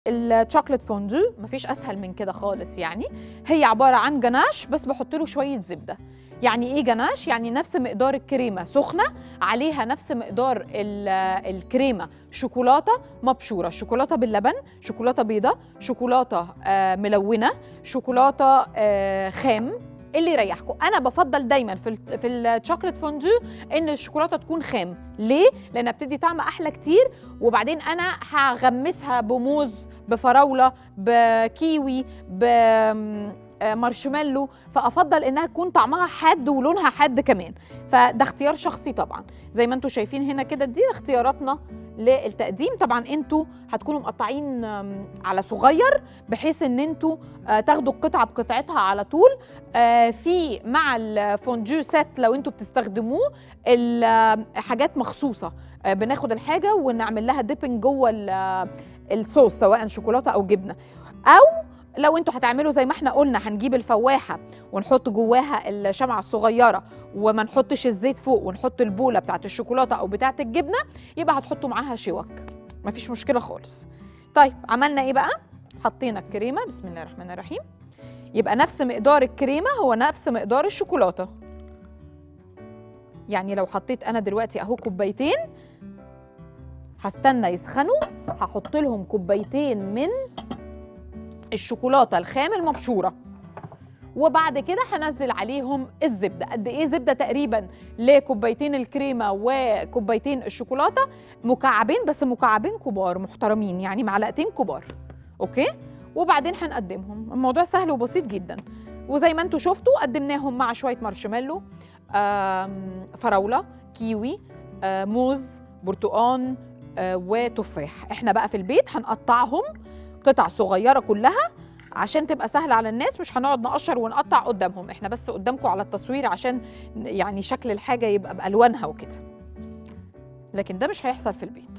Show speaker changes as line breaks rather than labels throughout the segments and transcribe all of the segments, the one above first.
الشوكليت فوندو مفيش اسهل من كده خالص. يعني هي عباره عن جناش بس بحط له شويه زبده. يعني ايه جناش؟ يعني نفس مقدار الكريمه سخنه عليها نفس مقدار الكريمه شوكولاته مبشوره، شوكولاته باللبن، شوكولاته بيضه، شوكولاته ملونه، شوكولاته خام، اللي يريحكم. انا بفضل دايما في الشوكليت فوندو ان الشوكولاته تكون خام. ليه؟ لانها بتدي طعم احلى كتير. وبعدين انا هغمسها بموز، بفراوله، بكيوي، بمارشميلو، فافضل انها تكون طعمها حاد ولونها حاد كمان. فده اختيار شخصي طبعا. زي ما انتم شايفين هنا كده دي اختياراتنا للتقديم. طبعا انتوا هتكونوا مقطعين على صغير بحيث ان انتوا تاخدوا القطعه بقطعتها على طول. في مع الفوندو سيت لو انتوا بتستخدموه حاجات مخصوصه، بناخد الحاجه ونعمل لها ديبنج جوه الصوص سواء شوكولاته او جبنه. او لو انتوا هتعملوا زي ما احنا قلنا هنجيب الفواحه ونحط جواها الشمعه الصغيره وما نحطش الزيت فوق ونحط البوله بتاعت الشوكولاته او بتاعت الجبنه، يبقى هتحطوا معاها شوك، مفيش مشكله خالص. طيب عملنا ايه بقى؟ حطينا الكريمه، بسم الله الرحمن الرحيم، يبقى نفس مقدار الكريمه هو نفس مقدار الشوكولاته. يعني لو حطيت انا دلوقتي اهو كوبايتين، هستنى يسخنوا هحط لهم كوبايتين من الشوكولاته الخام المبشوره، وبعد كده هنزل عليهم الزبده. قد ايه زبده؟ تقريبا لكوبايتين الكريمه وكوبايتين الشوكولاته مكعبين، بس مكعبين كبار محترمين، يعني معلقتين كبار. اوكي، وبعدين هنقدمهم. الموضوع سهل وبسيط جدا. وزي ما انتم شفتوا قدمناهم مع شويه مارشميلو، فراوله، كيوي، موز، برتقان، وتفاح. احنا بقى في البيت هنقطعهم قطع صغيره كلها عشان تبقى سهله على الناس، مش هنقعد نقشر ونقطع قدامهم، احنا بس قدامكم على التصوير عشان يعني شكل الحاجه يبقى بالوانها وكده، لكن ده مش هيحصل في البيت.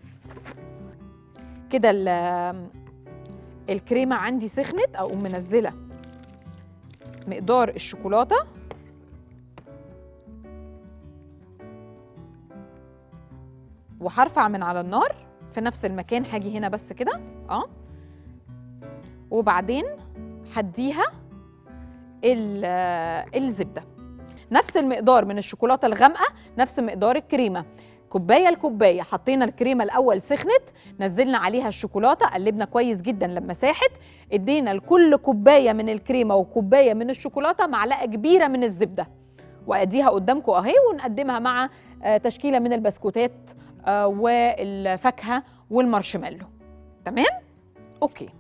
كده الكريمه عندي سخنت، اقوم منزله مقدار الشوكولاته وهرفع من على النار في نفس المكان، هاجي هنا بس كده وبعدين هديها الزبده نفس المقدار من الشوكولاته الغامقه، نفس مقدار الكريمه، كوبايه لكوبايه. حطينا الكريمه الاول سخنت، نزلنا عليها الشوكولاته، قلبنا كويس جدا لما ساحت، ادينا لكل كوبايه من الكريمه وكوبايه من الشوكولاته معلقه كبيره من الزبده، واديها قدامكم اهي، ونقدمها مع تشكيله من البسكوتات والفاكهه والمارشميلو. تمام؟ اوكي.